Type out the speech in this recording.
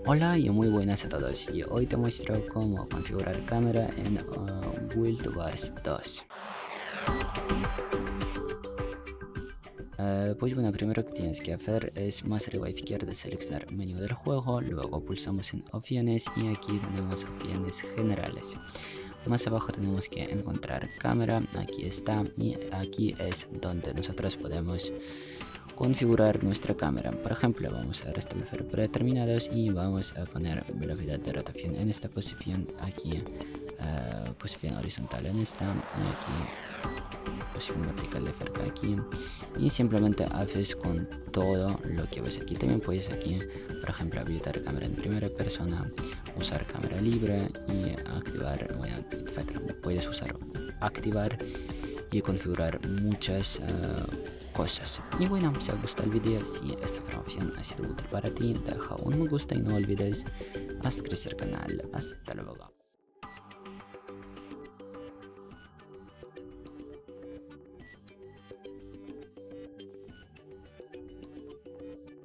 Hola y muy buenas a todos, y hoy te muestro cómo configurar cámara en Guild Wars 2. Pues bueno, primero que tienes que hacer es más arriba a izquierda seleccionar menú del juego, luego pulsamos en opciones y aquí tenemos opciones generales. Más abajo tenemos que encontrar cámara, aquí está, y aquí es donde nosotros podemos configurar nuestra cámara. Por ejemplo, vamos a restablecer predeterminados y vamos a poner velocidad de rotación en esta posición, aquí posición horizontal en esta, y aquí posición vertical de cerca aquí, y simplemente haces con todo lo que ves aquí. También puedes aquí, por ejemplo, habilitar cámara en primera persona, usar cámara libre y activar, bueno, etcétera. Puedes usar activar y configurar muchas cosas. Y bueno, si os gusta el video, si esta información ha sido útil para ti, deja un me gusta y no olvides suscribirse al canal. Hasta luego.